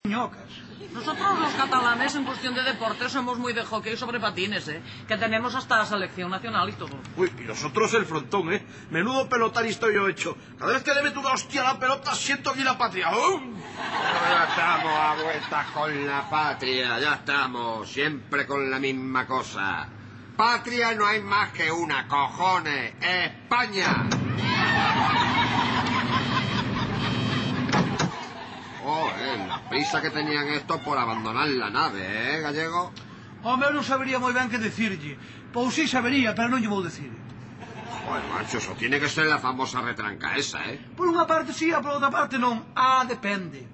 ñocas. Nosotros los catalanes en cuestión de deportes somos muy de hockey sobre patines, que tenemos hasta la selección nacional y todo. Uy, y nosotros el frontón, Menudo pelotario estoy yo hecho. Cada vez que le meto una hostia a la pelota siento aquí la patria. Ya estamos a vueltas con la patria, ya estamos, siempre con la misma cosa. Patria no hay más que una, cojones, España. La prisa que tenían estos por abandonar la nave, Gallego? Home, eu non sabería moi ben que decirlle. Pois sí sabería, pero non lle vou decir. Joder, macho, eso tiene que ser la famosa retranca esa, Por unha parte sí, por outra parte non. Depende.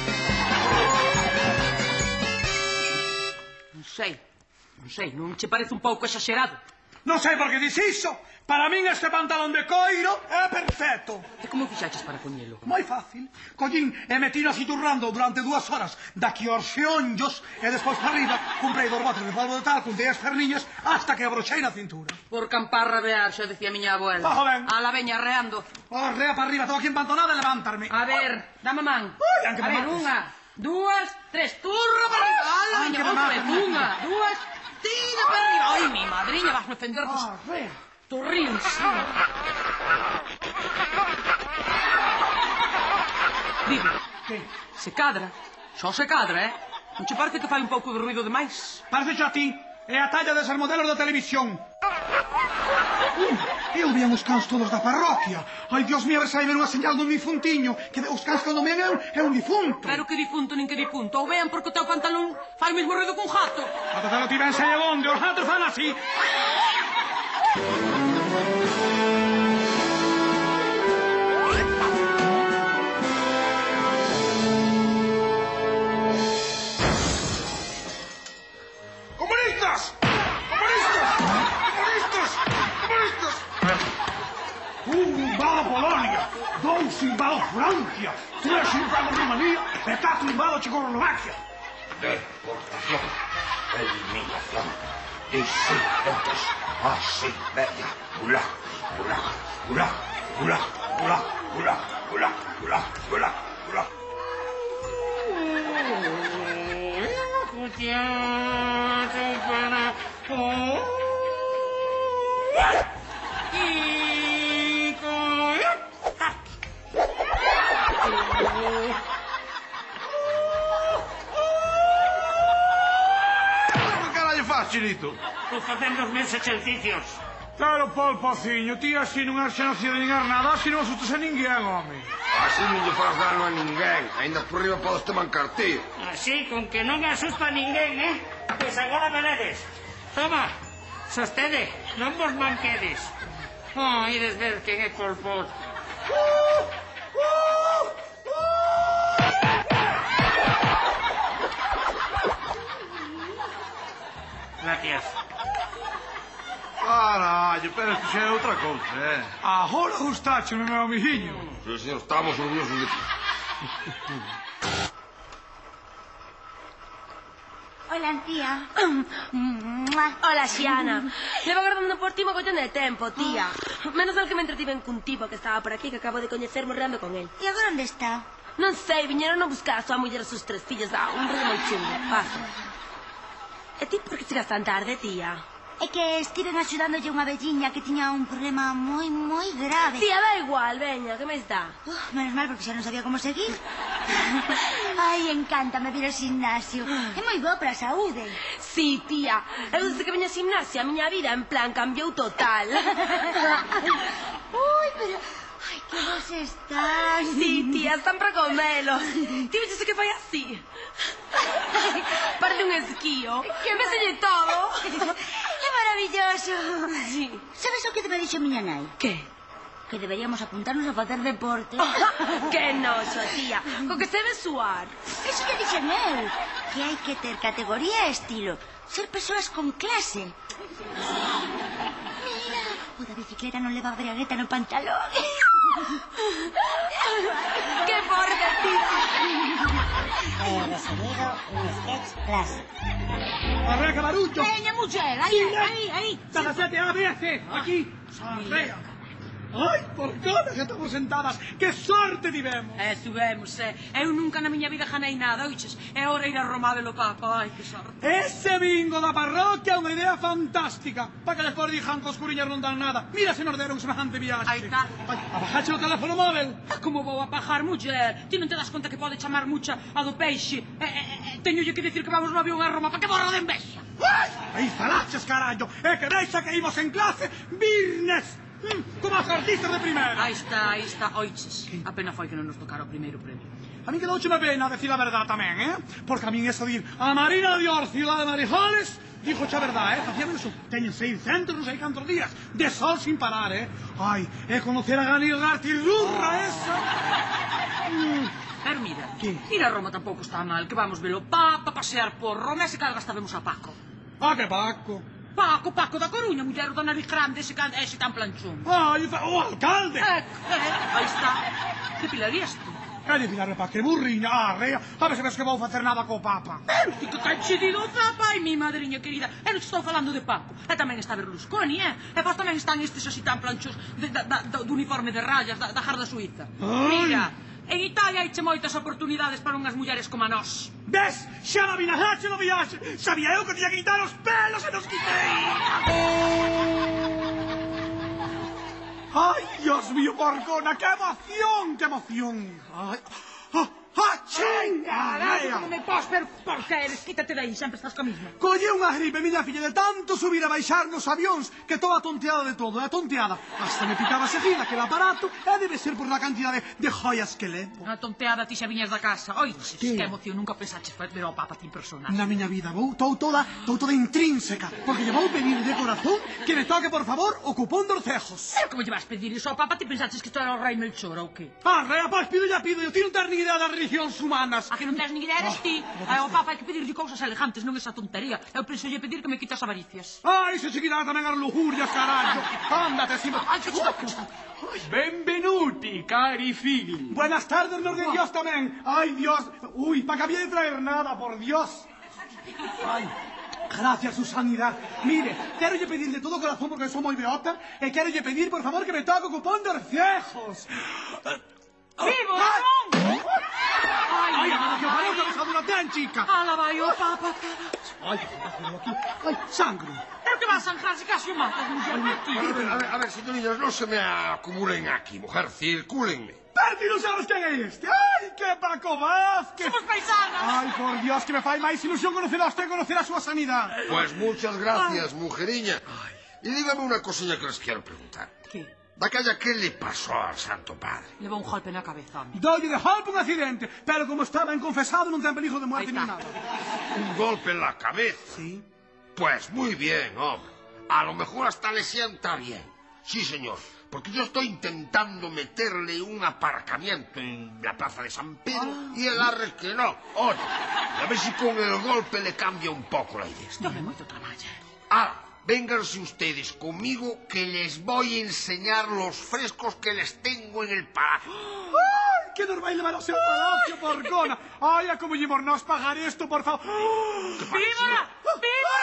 Non sei, non che parece un pouco exagerado? Non sei por que dis iso. Para min este pantalón de coiro é perfecto. E como fixaches para poñelo? Moi fácil. Collín e metino así turrando durante 2 horas daqui aos xeonllos e despois para arriba comprei 2 botes de polvo de tal, juntei as perniñas hasta que abrochei na cintura. Por campar rabear, xa decía miña abuela. Ben. A la veña reando. Rea para arriba, todo aquí empantonada e levantarme. A ver, dame man. Uy, a ver, 1, 2, 3, turra para arriba. A la veña, outra vez. 1, 2, tira para arriba. Ai, mi madriña, vas a ofender dos... Rea. Torríns. Dime, se cadra, só se cadra, Non che parece que fai un pouco de ruido demais? Parece xa a ti, é a talla deses modelos da televisión. Eu vían os cans todos da parroquia. Ai, Dios mío, a ver se hai ver unha señal dun difuntiño. Que os cans cando mean é un difunto. Pero que difunto nin que difunto. Ou vean porque o teu pantalón fai o mesmo ruido que un jato. Ata te lo ti ben sei onde, os gatos fan así. ¡Comunistas! ¡Comunistas! ¡Comunistas! ¡Comunistas! Invado Polonia, 2 invado Francia, 3 invado Rumanía e 4 invado Checoslovaquia. Deportación, eliminación, disidentes, así, media, gulag, gulag, gulag, gulag, gulag, gulag, gulag, gulag, gulag, gulag. Chinito? Tô facendo os meus exercicios. Claro, Paul, pociño, ti así non has xenocido nin nada, así non asustas a ninguén, home. Así non lle faz dano a ninguén. Ainda por riba podes te mancartir. Así, con que non asusta a ninguén, Pois agora veredes. Toma, sostede, non vos manquedes. Ides ver quen é Colpot. Gracias. Carallo, pero isto xa é outra cousa, Agora gustache, meu amiguinho. Sí, señor, estamos orgullosos de ti. Hola, tía. Hola, Xiana. Levo agardando por ti mogollón de tempo, tía. Menos mal que me entretiven cun tipo que estaba por aquí, que acabo de coñecer morreando con él. E agora onde está? Non sei, viñeron a buscar a súa muller e sus 3 fillas. Un rollo moi chungo. Pasa. E ti por que chegas tan tarde, tía? É que estiven axudándolle unha velliña que tiña un problema moi grave. Tía, da igual, veña, que máis dá? Menos mal, porque xa non sabía como seguir. Ai, encántame vir ao gimnasio. É moi bo para a saúde. Sí, tía. Eu desde que veña ao gimnasio, a miña vida, en plan, cambiou total. Ui, pero... Ai, que vos estás. Sí, tía, están para comelo. Ti vexes que fai así. Parece un esquío. Que veselle todo. É maravilloso. Sí. Sabes o que me dixo miña nai? Que? Que deberíamos apuntarnos a facer deporte. Que noxo, tía. Co que se ve suar. Eso que dixen eu. Que hai que ter categoría e estilo. Ser persoas con clase. Mira, o da bicicleta non leva a bragueta no pantalón. Que forte, tía. Recibido un sketch clásico. Arranca, barullo. Veña, mujer, aí. 17 veces, aquí. Arrea. Ai, porcona, xa estamos sentadas. Que sorte tivemos. Tuvemos, Eu nunca na miña vida janei nada, oiches? É hora ir a Roma velo Papa, ai, que sorte. Ese bingo da parroquia é unha idea fantástica. Para que despois dixan que os curiñas non dan nada. Mira se nos deron semejante viaxe. Aí está. Ai, abajache o teléfono móvil. Como vou a pajar, muller? Ti non te das conta que pode chamar mucha a do peixe? Teñolle que dicir que vamos no avión a Roma para que borra de envexa. Aí falaches, carallo. É que deixa que imos en clase virnes. Como as artistas de primeira. Aí está, oiches. A pena foi que non nos tocara o primeiro premio. A mí quedouche unha pena decir a verdad tamén, Porque a min eso de ir a Marina de Ors, Ciudad de Marijoles, díjoche a verdad, Facían eso. Teñen 600 non sei cantos días de sol sin parar, Ai, conocer a Ganil Gartidurra esa. Pero mira, ¿Qué? Ir a Roma tampouco está mal, que vamos velo Papa, pasear por Roma e se calga estabemos a Paco. Que Paco. Paco da Coruña, muller do nariz grande, ese tan planchón. Ai, o alcalde. Aí está. Depilarías tú? Depilarme pa que burriña, rea. A ver se ves que vou facer nada co Papa. Pero ti que cachidido o Papa, ai, mi madriña querida. Non estou falando de Paco. E tamén está Berlusconi, E vos tamén están estes así tan planchos do uniforme de rayas, da jarda suiza. Mira, en Italia hai moitas oportunidades para unhas mulleres como a nós. Ves? Xa na vinaxe no viaxe. Sabía eu que tiña que quitar os pelos e nos quitei. Ai, Dios mío, porcona, que emoción, que emoción. Ai, chingadea. Non me pos ver por que eres, quítate de aí, sempre estás co mismo. Colle unha gripe, miña filla, de tanto subir e baixar nos avións que toda tonteada de todo, tonteada. Hasta me picaba seguida que el aparato debe ser por la cantidad de joyas que levo. A tonteada ti xa viñas da casa. Oiches, Que? que emoción, nunca pensaches ver ao Papa ti en persona. Na miña vida, estou toda intrínseca, porque lle vou pedir de corazón que me toque, por favor, o cupón dos cejos. Pero como lle vas pedir iso ao Papa? Ti pensaches que isto era o rei Melchor ou que? Rea, pois pido, yo ti non tens ni idea das religións humanas. A que non tens ni idea eres ti. Ao Papa hai que pedirlle cousas elegantes, non esa tontería. Eu penso lle pedir que me quitas avaricias. Ai, se quitará tamén as lujurias, carallo. Ándate, si... Benvenuti, cari figli. Buenas tardes, nos de Dios tamén. Ai, Dios. Uy, pa que había de traer nada, por Dios. Ai, gracias, su sanidad. Mire, quero lle pedir de todo corazón porque sou moi beota e quero lle pedir, por favor, que me toque o cupón dos cejos. Vivo, non! Ai, que parece que esa dura ten, chica. Ala vai o Papa, Ai, ai, sangre. Pero que vas a sangrar se casi o matas, muller, A ver, señorillas, no se me acumulen aquí, mujer, circúlenme. Perdi, non sabes quen é este. Ai, que Paco Vázquez. somos paisanas. Ai, por Dios, que me fai máis ilusión conocer a usted e conocer a súa sanidad. Pues muchas gracias, mujeriña. Y dígame una cosilla que les quiero preguntar. Que? Daquella, ¿qué le pasó al Santo Padre? Levou un golpe na cabeza. Dolle de golpe un accidente, pero como estaba inconfesado non ten peligro de muerte Ahí ni está. nada. Un golpe en la cabeza. Sí. Pues muy bien, hombre. A lo mejor hasta le sienta bien. Sí, señor. Porque yo estoy intentando meterle un aparcamiento en la plaza de San Pedro y él arre que no. Oye, a ver si con el golpe le cambia un poco la idea. Dame moito traballo. Vénganse ustedes conmigo que les voy a enseñar los frescos que les tengo en el palacio. Ai, que nos vai levar ao seu palacio, porcona. Ai, a como lle mornós pagar isto, por favor. Viva! Viva!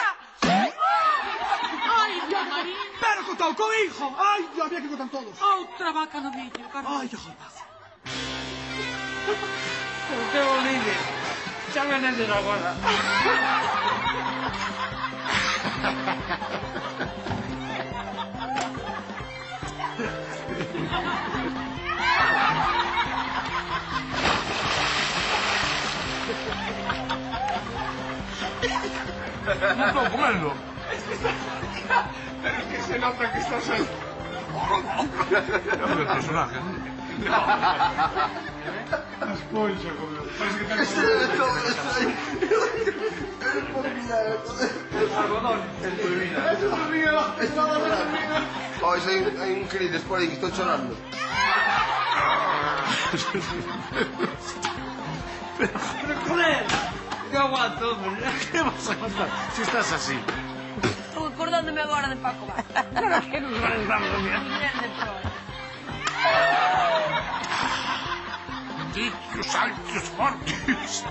Ai, Dios Marín. Pero contou co hijo. Ai, Dios, había que contar todos. Outra vaca no vídeo, caramba. Ai, joder. Por que o lides? Xa venedes agora. No puedo comerlo. Pero es que se nota que estás ahí. El personaje. Hoy hay un querido por ahí que estoy llorando. Pero joder, que aguanto, hombre. ¿Qué vas a contar si estás así? Estou acordándome agora de Paco Vázquez. Pero que nos vamos bien. Muller de todo. Malditos altos fortes.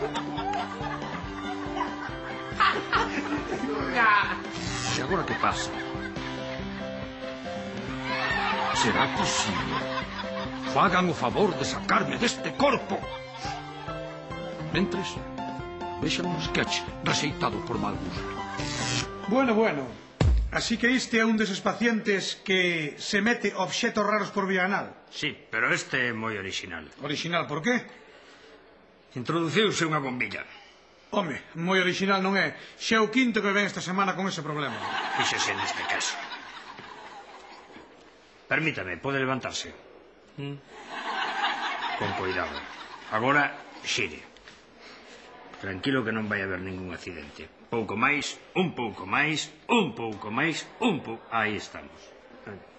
¿Y ahora qué pasa? será posible? Fagan o favor de sacarme deste corpo. Mentres, vexan un sketch receitado por mal gusto. Bueno, bueno. Así que este é un deses pacientes que se mete obxetos raros por vía anal. Sí, pero este é moi original. Original, por qué? Introduciuse unha bombilla. Home, moi original non é. Xa é o quinto que ven esta semana con ese problema. Fíxese neste caso. Permítame, pode levantarse. Con cuidado. Agora, xire. Tranquilo que non vai haber ningún accidente. Pouco máis, un pouco máis, un pouco máis, un pouco... Aí estamos.